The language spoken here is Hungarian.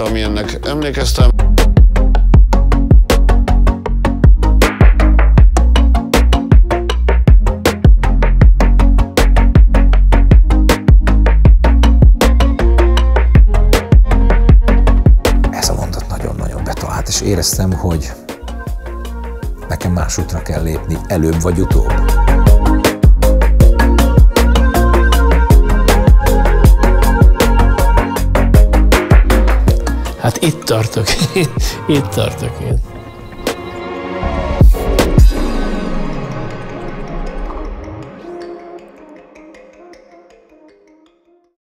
történt, amilyennek emlékeztem. Ez a mondat nagyon-nagyon betalált, és éreztem, hogy nekem más útra kell lépni, előbb vagy utóbb. Hát itt tartok én.